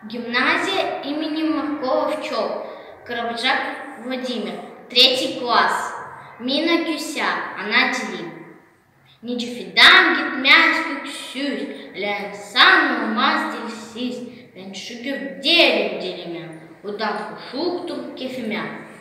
Гимназия имени Маркова-Пчел, Карабаджак Владимир, 3 класс. Мина Кюся, она Телим. Ничефидан гитмяс кюксюсь, лян сану маз дельсис, лян шукер делем делемя, удан хушуктур кефемя.